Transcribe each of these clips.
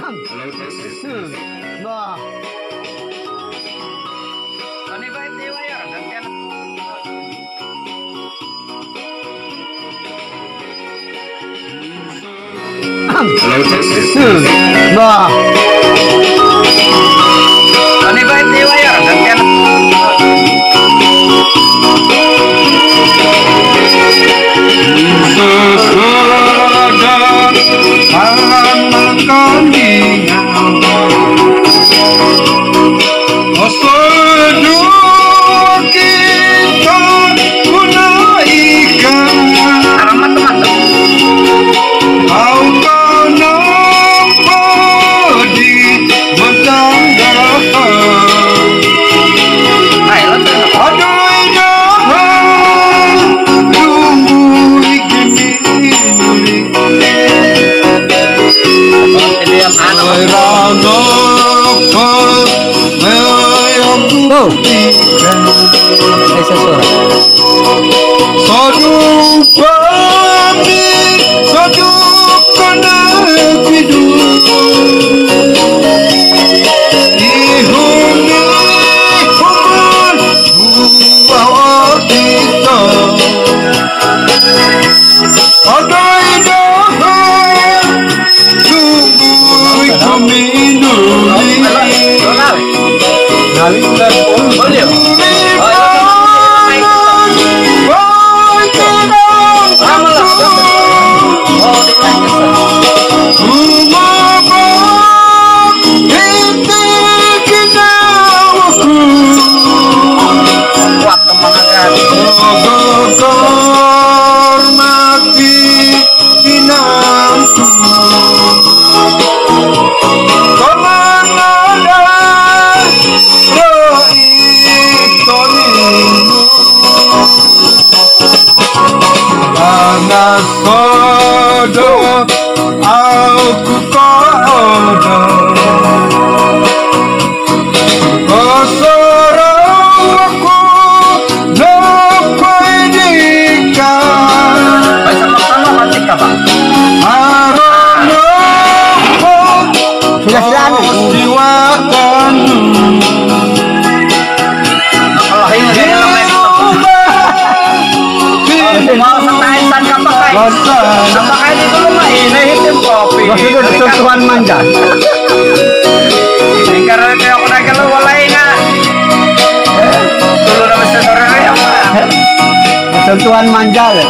Bah. Ani baik dewa ya gantian. Bah. Ani baik dewa ya gantian. Sentuhan manja. Karena kayak aku naik lu walai nggak? Dulu nama sensor ya apa? Sentuhan manja ya.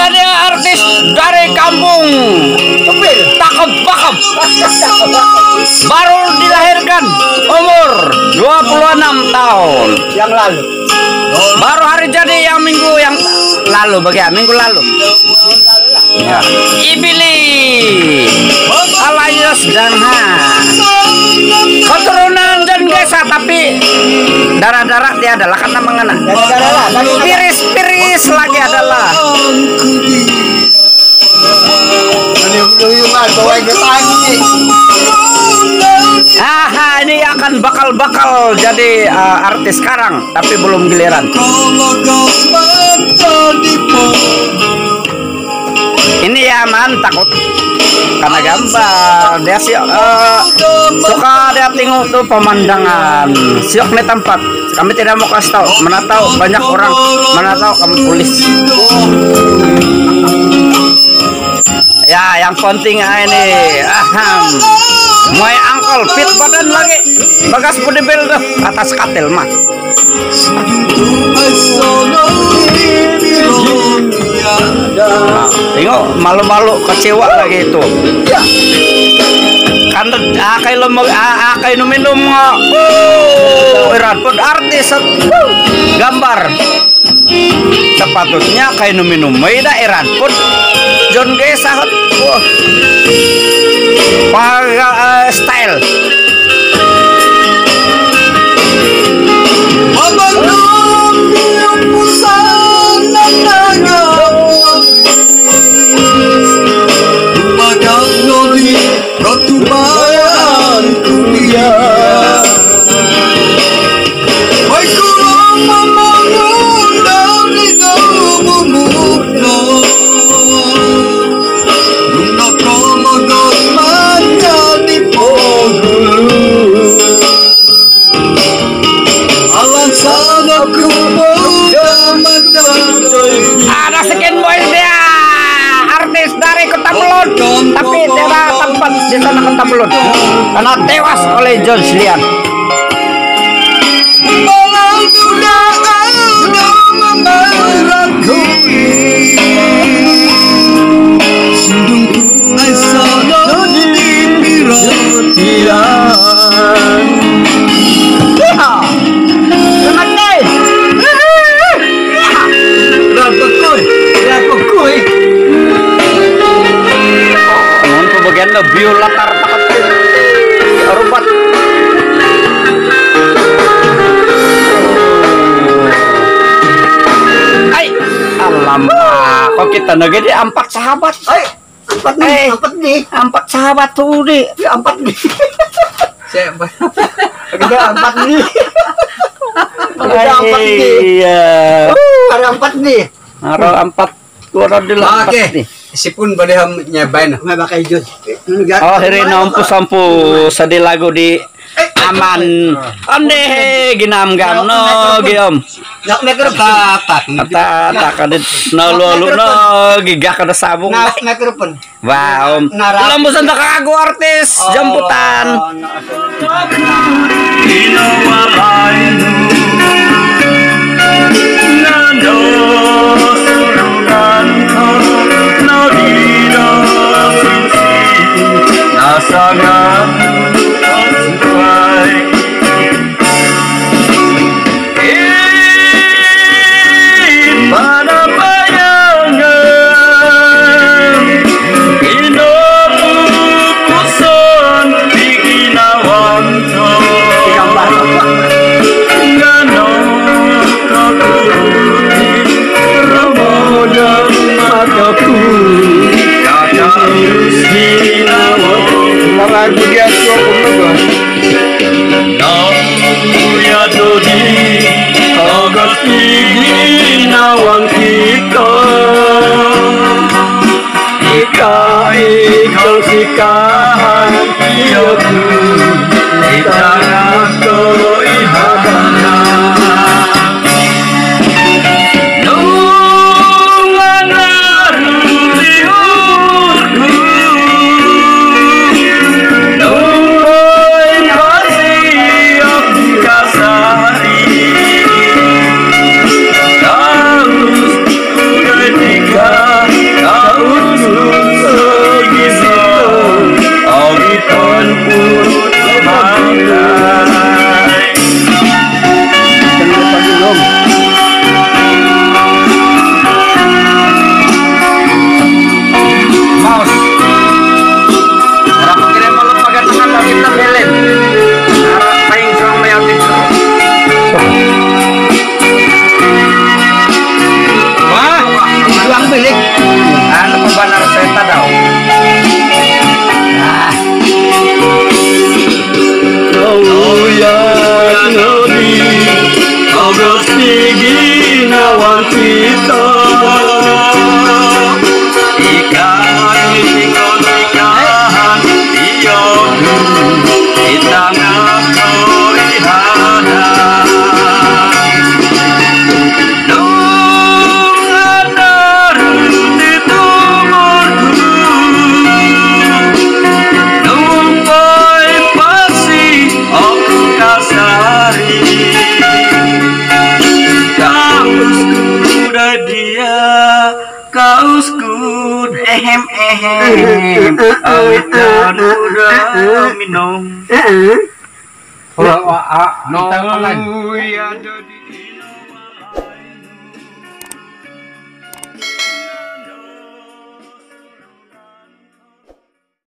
jadi artis dari kampung Takep Bakep. Baru dilahirkan umur 26 tahun. Yang lalu. Baru hari jadi yang minggu yang lalu, minggu lalu. Ya. Ibili alias Danha. Keturunan dan desa tapi darah-darah dia adalah karena mengena. Piris-piris lagi adalah. Ini akan bakal jadi artis sekarang, tapi belum giliran. Ini ya man takut karena gambar dia sih suka dia tengok tuh pemandangan siok nih tempat kami tidak mau kasih tahu mana tahu banyak orang mana tahu kamu tulis ya yang penting ini my uncle fit badan lagi bagas bodybuilder atas katil mah. Nah, tengok malu-malu kecewa lagi itu. Kan kayak minum berat pun artis gambar sepatutnya kayak minum beda erat pun John Gesah style. Ada sekian boys dia artis dari Kota Belud tapi tidak tempat di sana Kota Belud karena tewas oleh John Slian. Biola tar paket rubat. Ay, alamak, kok kita negeri di 4 sahabat. Ay, 4 sahabat tuh di 4 nih. Siapa? Ada 4 nih. Ada 4 nih. Iya. Ada 4 nih. Ada 4 orang di 4 nih. Sipun badai nyabain nggak pakai jus. Oh, hari nampu sampu sedih lagu di aman. Ande ginam gamno giom. Nak meker bapak. Tak kadit no lu no gigah kada sabung. Nak meker pun. Wah, lembusan tak aku artis jemputan. Sangat sesuai pada bayangan hidup kuson bikin awam gambar bilik. Anu pembanar seta daw. Oh ya Nabi, August tinggi nawang kita. Ikan ikon ikan iyong kita ngakoi hana. Nung ada di tumurku, nung boy pasti aku kasari. Kausku udah dia, kausku ehem awitan udah minum. No, Ya jadi